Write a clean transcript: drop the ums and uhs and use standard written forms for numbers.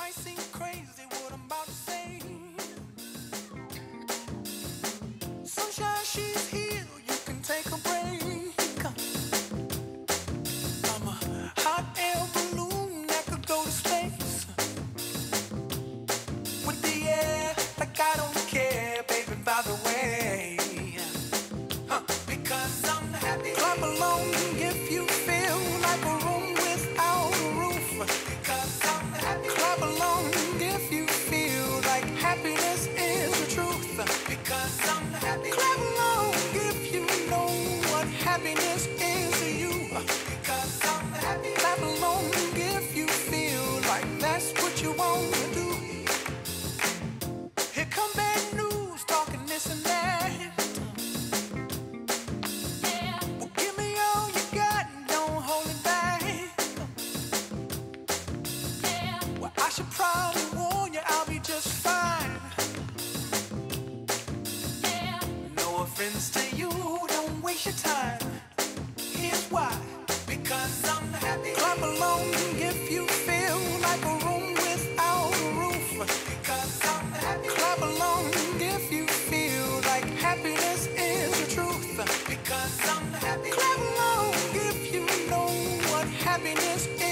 might seem crazy what I'm about to say. Sunshine, she's here, you can take a break. I'm a hot air balloon that could go to space. With the air, like I don't care, baby, by the way. Because I'm happy. Clap along if you feel like a room without a roof. Because I'm happy. Clap along if you feel like happiness is the truth. Because I'm happy. Clap along if you know what happiness is to you. Because I'm happy. Clap along if you feel like that's what you want to do. Here come bad news, talking this and that. Well, give me all you got and don't hold it back. Well, I should probably warn you, I'll be just fine. No offense to you, don't waste your time. Here's why. Because I'm happy. Clap along if you feel like a room without a roof. Because I'm happy. Clap along if you feel like happiness is the truth. Because I'm happy. Clap along if you know what happiness is.